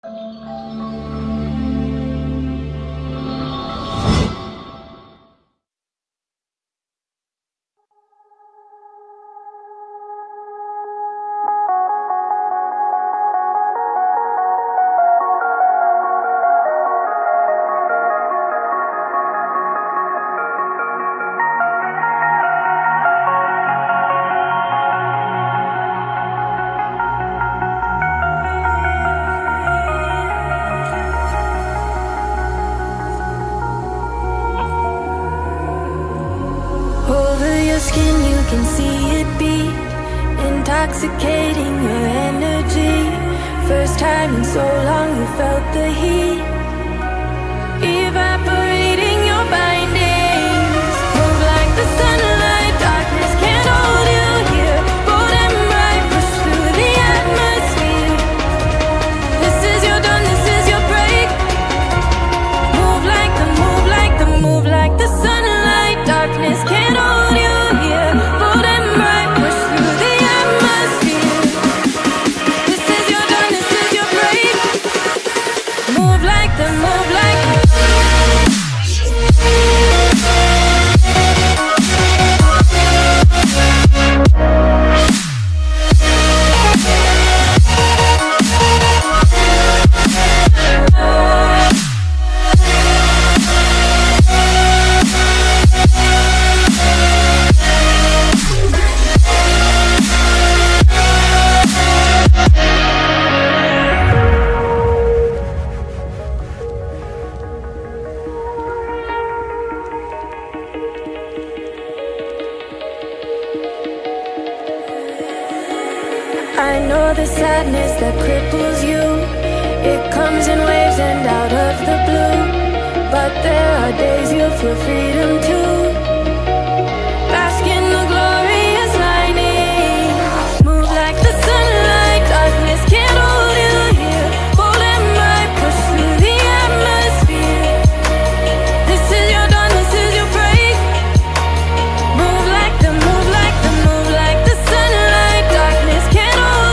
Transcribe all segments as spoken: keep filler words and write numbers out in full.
Skin, you can see it beat, intoxicating your energy. First time in so long you felt the heat evaporating your bindings. Move like the sunlight, darkness can't hold you here. Bold and bright, push through the atmosphere. This is your dawn, this is your break. Move like the, move like the, move like the sunlight, darkness can't hold you. I know the sadness that cripples you. It comes in waves and out of the blue. But there are days you feel freedom too. Bask in the glorious lightning. Move like the sunlight, darkness can't hold you here. Bold and bright, push through the atmosphere. This is your dawn, this is your break. Move like the, move like the, move like the sunlight, darkness can't.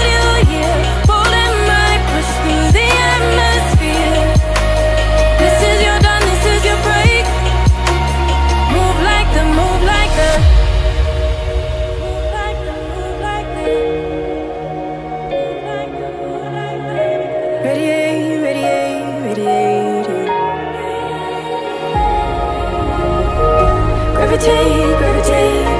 Radiate, radiate, radiate. Gravitate, gravitate.